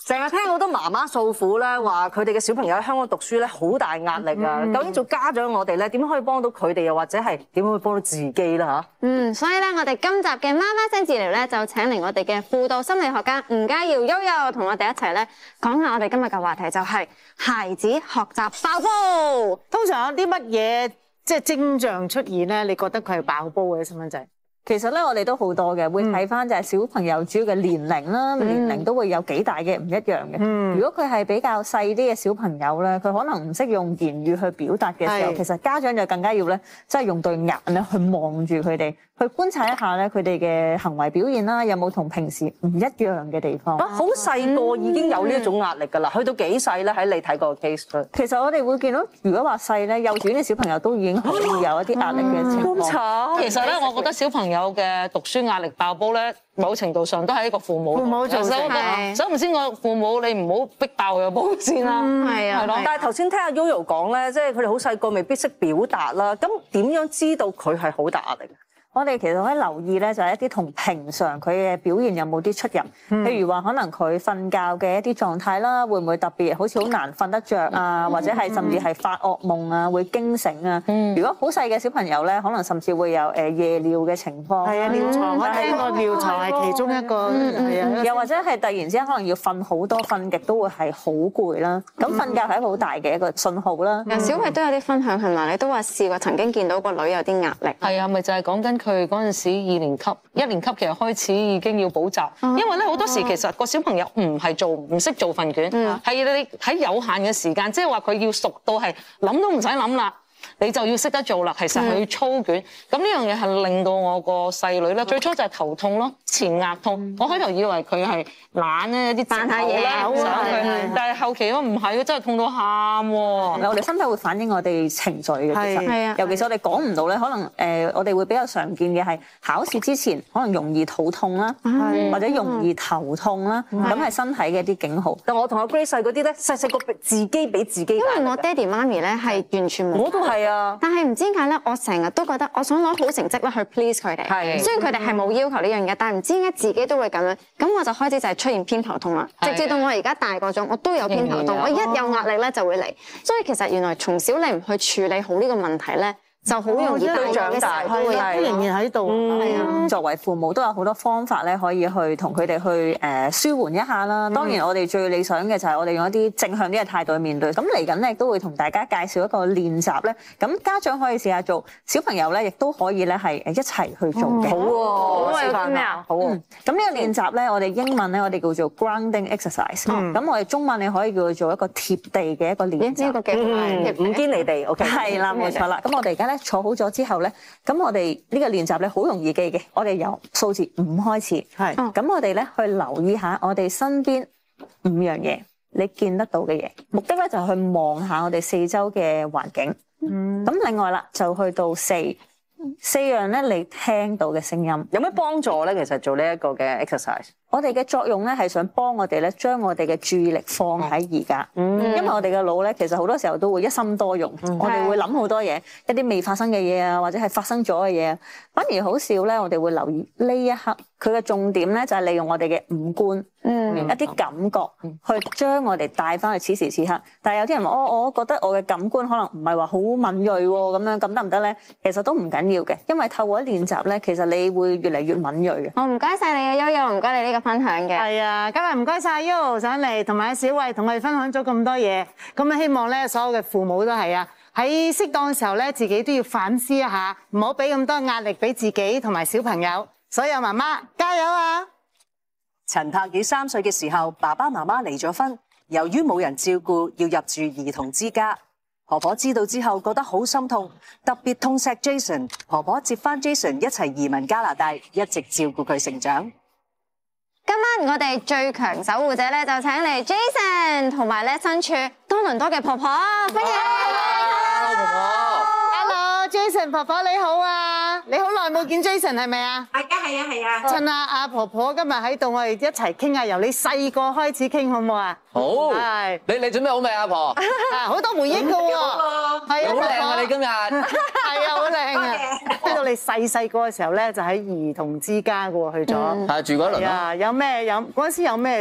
成日聽好多媽媽訴苦咧，話佢哋嘅小朋友喺香港讀書咧好大壓力啊！究竟做家長我哋咧點樣可以幫到佢哋，又或者係點樣可以幫到自己啦嚇？ 所以咧，我哋今集嘅媽媽聲治療咧，就請嚟我哋嘅輔導心理學家吳嘉瑤悠悠同我哋一齊咧講下我哋今日嘅話題就係孩子學習爆煲。 通常有啲乜嘢即係徵象出現咧？你覺得佢係爆煲嘅細蚊仔？ 其實咧，我哋都好多嘅，會睇翻就係小朋友主要嘅年齡啦，年齡都會有幾大嘅唔一樣嘅。如果佢係比較細啲嘅小朋友咧，佢可能唔識用言語去表達嘅時候，其實家長就更加要咧，即係用對眼咧去望住佢哋，去觀察一下咧佢哋嘅行為表現啦，有冇同平時唔一樣嘅地方。 好細個已經有呢一種壓力㗎啦，去到幾細咧？喺你睇個 case 其實我哋會見到，如果話細咧，幼稚園嘅小朋友都已經可以有一啲壓力嘅情況。 咁慘！ 其實咧，我覺得小朋友嘅讀書壓力爆煲咧，某程度上都係一個父母造成嘅。首先個父母你唔好逼爆佢個煲先啦。 係啊， 但係頭先聽阿 Yoyo 講咧，即係佢哋好細個未必識表達啦。咁點樣知道佢係好大壓力？ 我哋其實可以留意咧，就係一啲同平常佢嘅表現有冇啲出入。譬如話，可能佢瞓覺嘅一啲狀態啦，會唔會特別好似好難瞓得着啊？或者係甚至係發噩夢啊，會驚醒啊。如果好細嘅小朋友咧，可能甚至會有夜尿嘅情況。 係啊，尿床，我聽過尿床係其中一個。係啊， 又或者係突然之間可能要瞓好多，瞓極都會係好攰啦。咁瞓覺係一個好大嘅一個信號啦。 小慧都有啲分享係咪？你都話試過曾經見到個女有啲壓力。 係啊，咪就係講緊佢嗰陣時2年級、1年級其實開始已經要補習，因為咧好多時其實個小朋友唔識做份卷，係你喺有限嘅時間，即係話佢要熟到係諗都唔使諗啦。你就要識得做啦，其實佢要操卷，咁呢樣嘢係令到我個細女咧，最初就係頭痛咯，前額痛。我開頭以為佢係懶咧，有啲扮下嘢啦，但係後期我唔係，真係痛到喊喎。 我哋身體會反映我哋情緒嘅，其實，尤其是我哋講唔到咧，可能我哋會比較常見嘅係考試之前可能容易肚痛啦，或者容易頭痛啦，咁係身體嘅一啲警號。 但我同阿 Grace 細嗰啲咧，細個自己俾自己， 因為我爹哋媽咪咧係完全冇， 我都係啊。 但係唔知點解咧，我成日都覺得我想攞好成績咧去 please 佢哋。雖然佢哋係冇要求呢樣嘢，但係唔知點解自己都會咁樣。咁我就開始就係出現偏頭痛啦。直至到我而家大個咗，我都有偏頭痛。我一有壓力咧就會嚟。所以其實原來從小你唔去處理好呢個問題咧，就好容易長大都會仍然喺度。 作為父母都有好多方法咧，可以去同佢哋去舒緩一下啦。當然我哋最理想嘅就係我哋用一啲正向啲嘅態度去面對。咁嚟緊咧亦都會同大家介紹一個練習咧。咁家長可以試下做，小朋友咧亦都可以咧係一齊去做嘅。 好喎， 示範咩啊？ 好喎。咁呢個練習咧，我哋英文咧我哋叫做 grounding exercise。咁我哋中文你可以叫佢做一個貼地嘅一個練習。 呢個幾好， 唔堅離地。OK。 係啦，冇錯啦。咁我哋而家咧坐好咗之後咧，咁我哋呢個練習咧好容易記嘅。我哋由數字5開始，咁我哋咧去留意下我哋身邊5樣嘢，你見得到嘅嘢。目的咧就係去望下我哋四周嘅環境。咁另外啦，就去到4樣咧，你聽到嘅聲音有咩幫助咧？其實做呢一個嘅 exercise， 我哋嘅作用咧係想幫我哋咧將我哋嘅注意力放喺而家，因為我哋嘅腦咧其實好多時候都會一心多用，我哋會諗好多嘢，一啲未發生嘅嘢啊，或者係發生咗嘅嘢，反而好少咧，我哋會留意呢一刻。佢嘅重點咧就係利用我哋嘅五官，一啲感覺去將我哋帶翻去此時此刻。但係有啲人話我覺得我嘅感官可能唔係話好敏鋭喎，咁得唔得咧？其實都唔緊要嘅，因為透過練習咧，其實你會越嚟越敏鋭嘅。 我唔該晒你嘅悠悠，唔該你呢個分享嘅。 係啊，今日唔該晒 Yoyo 上嚟，同埋阿小慧同我哋分享咗咁多嘢。咁啊，希望咧所有嘅父母都係啊，喺適當嘅時候咧，自己都要反思一下，唔好俾咁多壓力俾自己同埋小朋友。所有媽媽加油啊！ 陳柏宇3歲嘅時候，爸爸媽媽離咗婚，由於冇人照顧，要入住兒童之家。婆婆知道之後覺得好心痛，特別痛錫 Jason。婆婆接返 Jason 一齊移民加拿大，一直照顧佢成長。 今晚我哋最強守護者咧就請嚟 Jason 同埋咧身處多倫多嘅婆婆，歡迎婆婆。Hello Jason 婆婆你好啊！你好耐冇見 Jason 係咪啊？係啊。趁阿婆婆今日喺度，我哋一齊傾下由你細個開始傾好唔好啊？ 好。係。你準備好未啊，婆？ 好多回憶㗎喎。係啊。 好靚啊！你今日。 係啊，好靚啊！知道你細個嘅時候咧，就喺兒童之家嘅喎，去咗。 係住嗰輪咯。 有咩嗰陣時有咩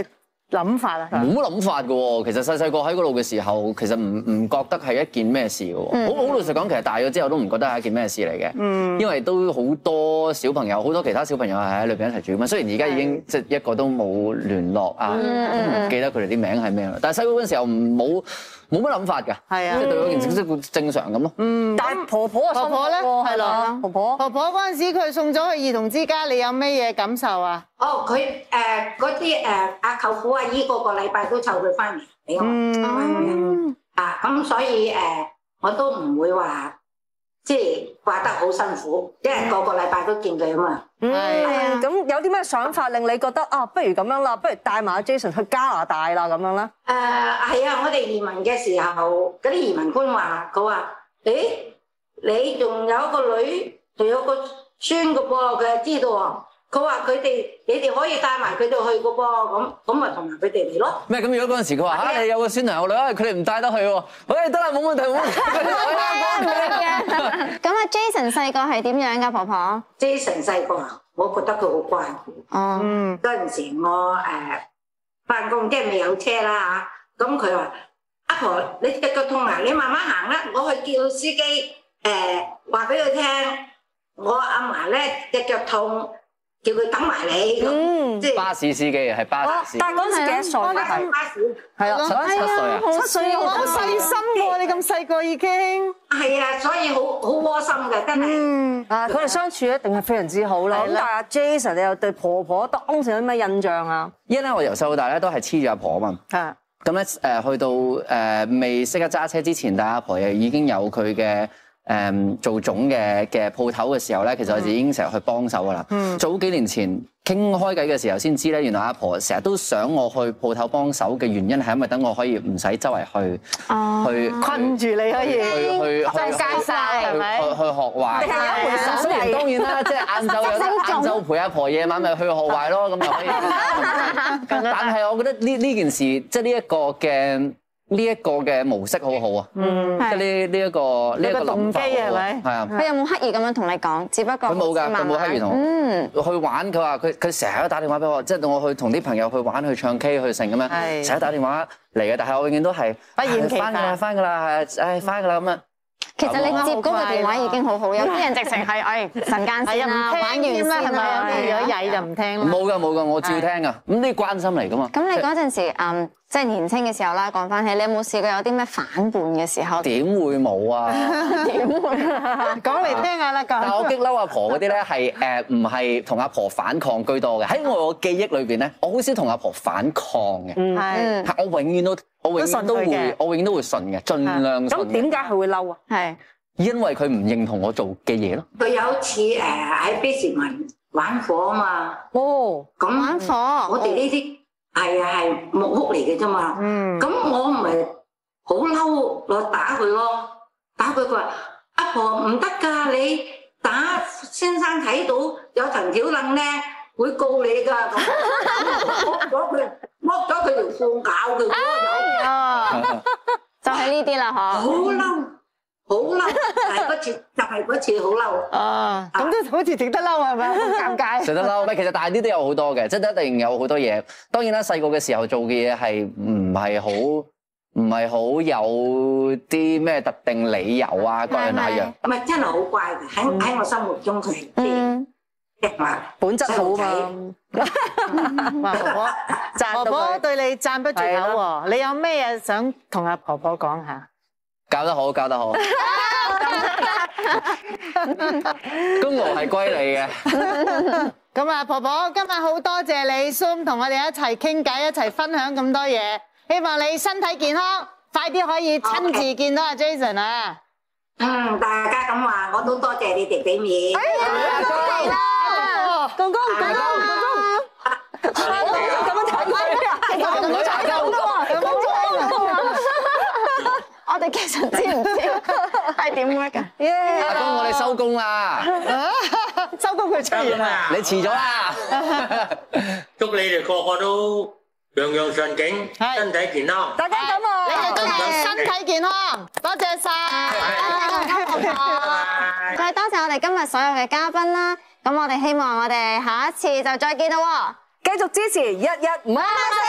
諗法啊？ 冇乜諗法嘅喎，其實細個喺嗰度嘅時候，其實唔覺得係一件咩事嘅喎。好老實講，其實大咗之後都唔覺得係一件咩事嚟嘅。因為都好多小朋友，好多其他小朋友係喺裏邊一齊住嘛。雖然而家已經即係一個都冇聯絡啊，唔記得佢哋啲名係咩啦。但係細個嗰陣時候冇乜諗法㗎， 係啊， 即係對嗰件事即係正常咁咯。 但係婆婆咧，係咯，婆婆嗰陣時佢送咗去兒童之家，你有咩嘢感受啊？ 哦，佢嗰啲阿舅父阿姨個禮拜都湊佢翻嚟俾我，咁所以我都唔會話即係掛得好辛苦，因為個禮拜都見佢啊嘛。 咁有啲咩想法令你覺得啊，不如咁樣啦，不如帶埋阿 Jason 去加拿大啦咁樣咧？ 係啊，我哋移民嘅時候，嗰啲移民官話，佢話：你仲有一個女，仲有個孫嘅噃，佢知道喎。佢話你哋可以帶埋佢哋去嘅噃，咁咪同埋佢哋嚟咯。咩？咁如果嗰陣時佢話你有個孫同有女，佢哋唔帶得去喎，得啦，冇問題，冇問題。 咁阿 Jason 細個係點樣㗎，婆婆 ？Jason 細個啊，我覺得佢好乖。嗰陣時我翻工即係未有車啦嚇，咁佢話：阿婆，你隻腳痛啊，你慢慢行啦，我去叫司機話俾佢聽，我阿嫲咧隻腳痛。叫佢等埋你咁，即係巴士司機係巴士司機。 但係嗰陣時幾多歲？ 巴士係啦 ，7歲啊 ，7歲好細心喎！你咁細個已經係啊，所以好窩心嘅，真係。 佢哋相處一定係非常之好啦。咁但係阿 Jason，你又對婆婆當時有啲咩印象啊？ 因為咧，我由細到大咧都係黐住阿婆啊嘛。咁咧去到未識得揸車之前，但阿婆又已經有佢嘅。做總嘅鋪頭嘅時候咧，其實我哋已經成日去幫手噶啦。早幾年前傾開偈嘅時候先知咧，原來阿婆成日都想我去鋪頭幫手嘅原因係因為等我可以唔使周圍去困住你可以去街晒係咪？ 去學壞。雖然當然啦，即係晏晝有啲晏晝陪阿婆，夜晚咪去學壞咯，咁就可以。但係我覺得呢件事即係呢一個嘅模式好好啊！即係呢一個動機係咪？係啊。 佢有冇刻意咁樣同你講？只不過佢冇㗎，佢冇刻意同我去玩。佢話佢成日都打電話俾我，即係我去同啲朋友去玩、去唱 K、去成咁樣，成日打電話嚟嘅。但係我永遠都係不厭其煩， 翻㗎啦，係翻㗎啦咁啊。 其實你接嗰個電話已經好好，有啲人直情係晨間先啦，玩完先啦，係咪？有啲如果曳就唔聽啦。 冇㗎，我照聽㗎。咁呢啲關心嚟㗎嘛。 咁你嗰陣時即係年輕嘅時候啦，講翻起，你有冇試過有啲咩反叛嘅時候？ 點會冇啊？ 點會？ 講嚟聽下啦， 但係我激嬲阿婆嗰啲咧係唔係同阿婆反抗居多嘅。喺我嘅記憶裏邊咧，我好少同阿婆反抗嘅。係我永遠都會順嘅，盡量順。 咁點解佢會嬲啊？ 係因為佢唔認同我做嘅嘢咯。 佢有一次喺比士文玩火啊嘛。 哦， 咁玩火， 我哋呢啲。係木屋嚟嘅啫嘛，咁我唔係好嬲，我打佢咯，打佢話阿婆唔得㗎，你打先生睇到有藤條楞咧，會告你㗎，咁剝咗佢條褲咬佢嗰個友， 就係呢啲啦嗬， 好嬲，但係嗰次好嬲。 咁都好似值得嬲係咪？好尷尬。 值得嬲，其實大啲都有好多嘅，即係一定有好多嘢。當然啦，細個嘅時候做嘅嘢係唔係好有啲咩特定理由啊，各樣那樣。 唔係真係好乖嘅，喺我心目中佢係話本質好啊嘛。 婆婆對你讚不絕口喎，你有咩嘢想同阿婆婆講下？ 教得好。功勞係歸你嘅。 咁啊，婆婆今日好多謝你 Zoom 同我哋一齊傾偈，一齊分享咁多嘢。希望你身體健康，快啲可以親自見到阿 Jason 啊！ 大家咁話，我都多謝你哋俾面。 公公， 我哋其實知唔知係點樣㗎？ 阿公，我哋收工啦！ 收工佢出現啦！ 你遲咗啦！ 祝你哋個個都樣樣順境，身體健康。 大家咁啊！ 你哋都係身體健康，多謝晒！ 再多謝我哋今日所有嘅嘉賓啦。咁我哋希望我哋下一次就再見到喎， 繼續支持11媽媽。